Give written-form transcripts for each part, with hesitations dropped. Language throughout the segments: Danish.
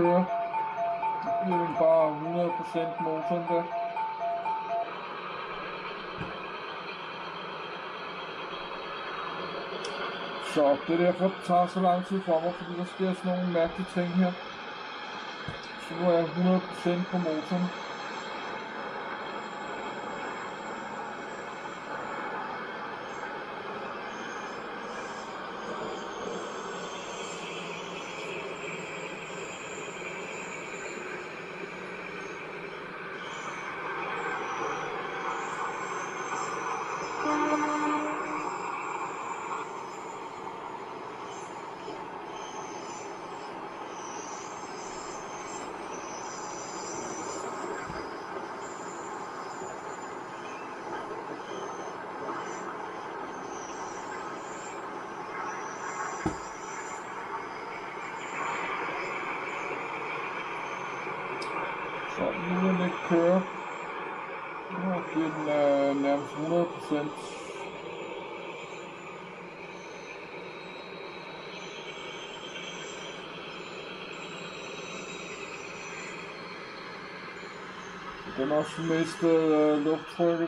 køre. Det er bare 100% motoren der. Så det er derfor, det tager så lang tid for mig, fordi der sker sådan nogle mærkelige ting her. Så nu er jeg 100% på motoren. Så nu vil den ikke køre. Nu bliver den nærmest 100%. Den har også mistet lufttrykket.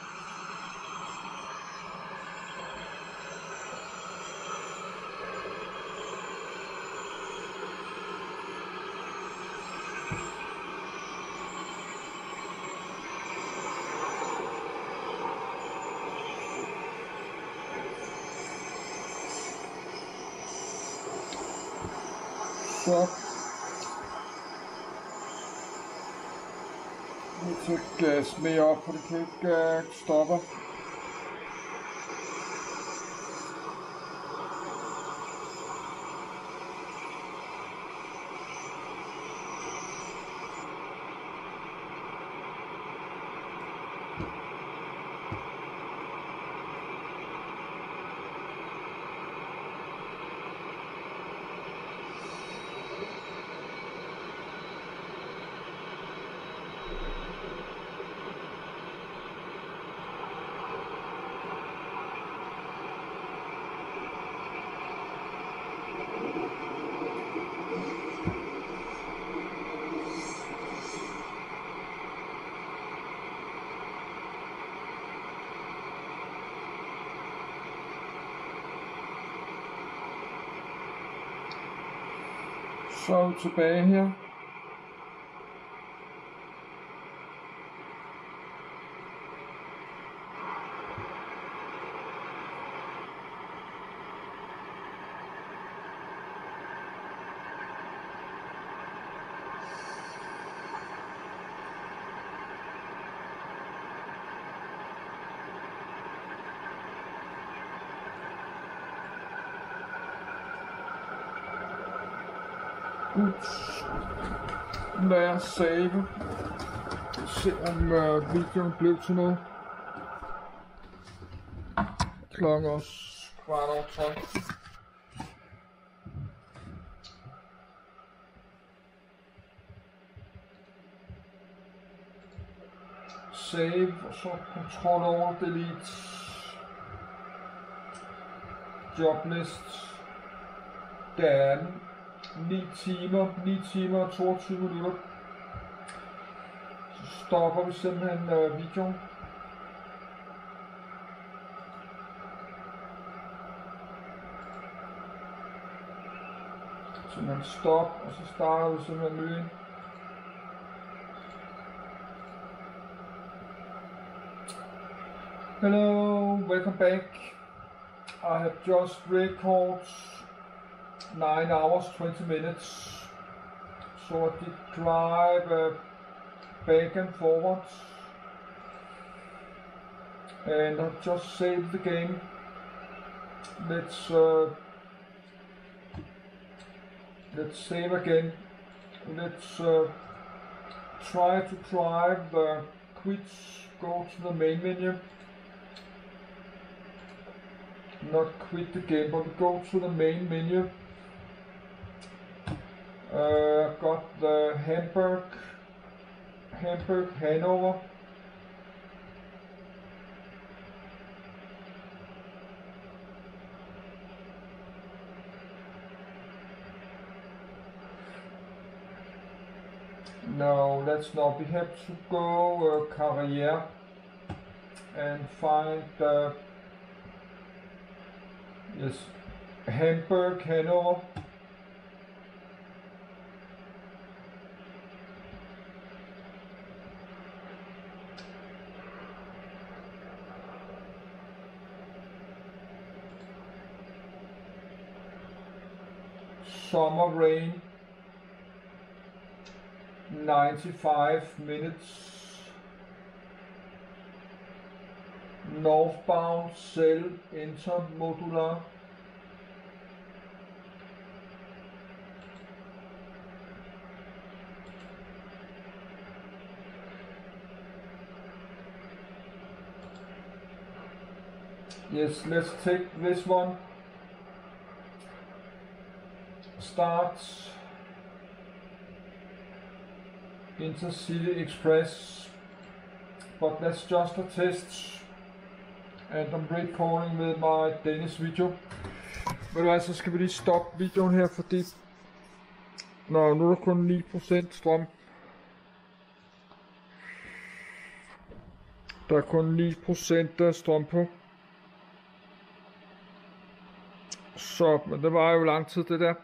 Så nu til gas mere op, for det kan ikke stoppe. Så er vi tilbage her. Lad jeg save. Se om videoen blev til noget. Klokken også 12:15. Save, og så Ctrl over delete. Joblist. Der er den. 9 timer og 22 minutter. Så stopper vi simpelthen videoen. Simpelthen stop, og så starter vi simpelthen ny ind. Hello, welcome back. I have just recorded 9 hours 20 minutes. So I did drive back and forward, and I've just saved the game. Let's save again. Let's try to drive quit, go to the main menu. Not quit the game, but go to the main menu. Got the Hamburg, Hanover. No, that's not. We have to go Carrière and find yes, Hamburg, Hanover. Summer rain, 95 minutes. Northbound cell intermodular. Yes, let's take this one. Starts Intercity Express, but that's just a test, and I'm recording with my Danish video. Ved du hvad, så skal vi lige stoppe videoen her, fordi nu er der kun 9% strøm. Der er kun 9% strøm på. Så, men det var jo lang tid det der.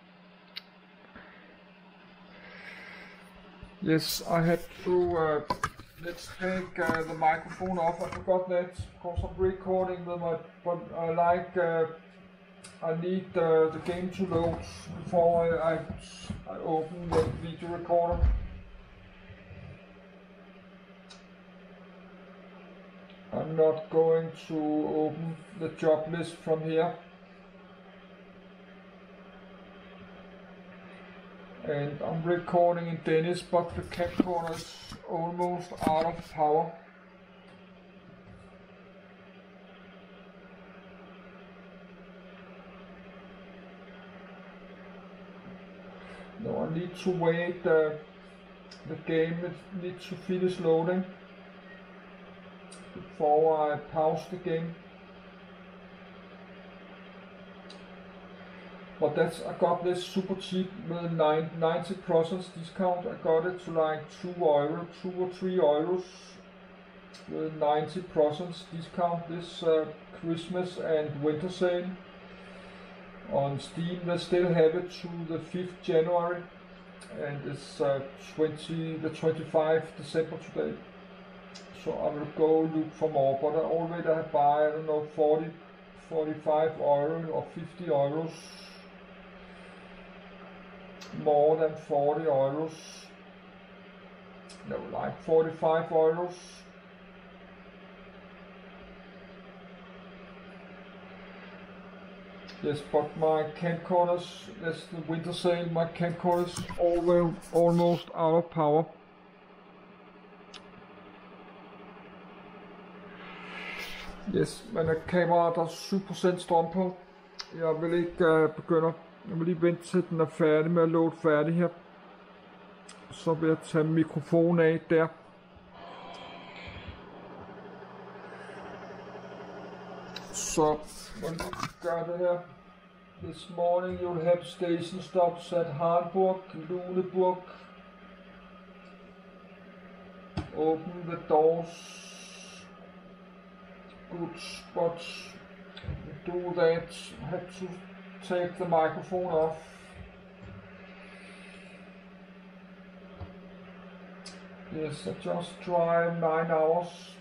Yes, I had to, let's take the microphone off. I forgot that because I'm recording with my, but I need the game to load before I open the video recorder. I'm not going to open the job list from here. And I'm recording in Danish, but the camcorder is almost out of power. No, I need to wait. The game needs to finish loading before I pause the game. But I got this super cheap with 90% discount. I got it to like €2 or €3 with 90% discount this Christmas and winter sale. On Steam they still have it to the 5th January, and it's the 25th December today. So I will go look for more, but I already have buy, I don't know, 40, €45 or €50. More than €40. No, like €45. Yes, but my camcorders, that's the winter sale, my camcorders almost out of power. Yes, men kameraet der er 7% strøm på. Jeg vil ikke begynde. Jeg må lige vente til den er færdig med at loade færdig her. Så vil jeg tage mikrofonen af der. Så må jeg gøre det her. This morning you'll have station stops at Hamburg, Lüneburg. Open the doors. Good spots. Do that. Have to take the microphone off. Yes, I just drive 9 hours.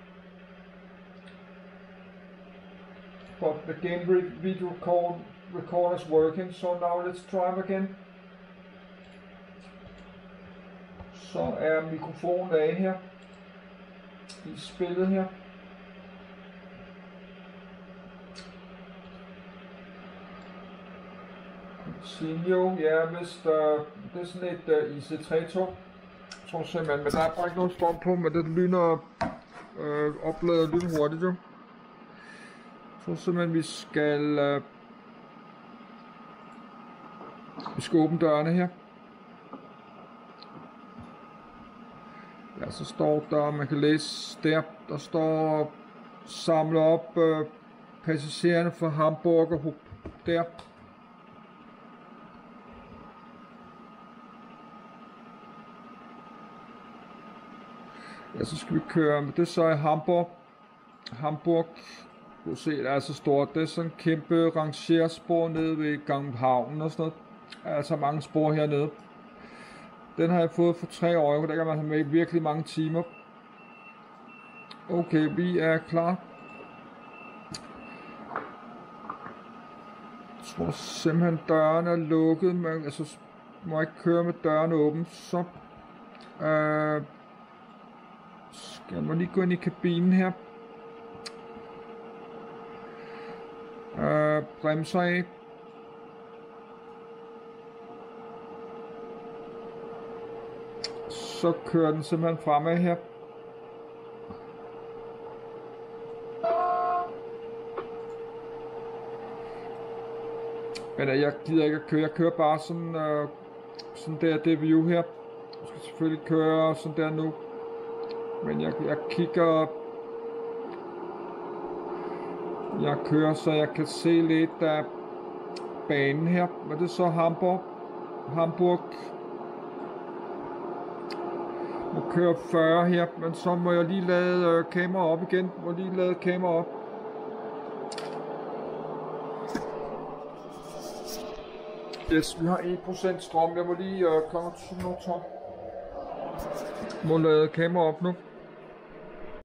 But the game video record is working, so now let's drive again. Så er mikrofonen af her i spillet her. Continue, ja, hvis det er sådan et IC3-tog. Jeg tror simpelthen, men der er bare ikke nogen strøm på, men det lyner oplader lidt hurtigt jo. Jeg tror simpelthen, vi skal åbne dørene her. Ja, så står der, man kan læse der står samle op passagererne fra Hamburg og der. Ja, så skal vi køre, men det er så i Hamburg. Du kan se, det er så stort. Det er sådan en kæmpe rangerspor nede ved Ganghavnen og sådan noget. Der er altså mange spor hernede. Den har jeg fået for 3 €. Der kan man have med virkelig mange timer. Okay, vi er klar. Jeg tror simpelthen døren er lukket, men altså må jeg ikke køre med døren åben, så skal man lige gå ind i kabinen her. Bremser af. Så kører den simpelthen fremad her. Men jeg gider ikke at køre. Jeg kører bare sådan, sådan der, det view her. Jeg skal selvfølgelig køre sådan der nu. Men jeg kigger. Jeg kører, så jeg kan se lidt af banen her. Men det er så Hamburg. Jeg kører 40 her, men så må jeg lige lade kamera op igen. Yes, vi har 1% strøm. Jeg må lige komme til noget tom. Må lade kamera op nu.